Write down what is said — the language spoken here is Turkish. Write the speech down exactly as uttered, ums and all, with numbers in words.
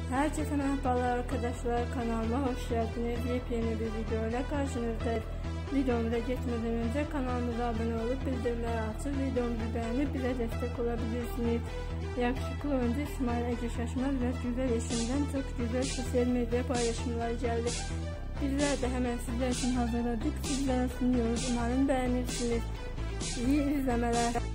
Herkese merhabalar arkadaşlar, kanalıma hoş geldiniz. Yepyeni bir video ile karşınızdayız. Videomuza geçmeden önce kanalımıza abone olup bildirimleri açıp videomuzu beğenip bize destek olabilirsiniz. Yakışıklı oyuncu İsmail Ege Şaşmaz ve güzel eşinden çok güzel sosyal medya paylaşımlar geldi. Bizler de hemen sizler için hazırladık. Sizlere sunuyoruz. Umarım beğenirsiniz. İyi izlemeler.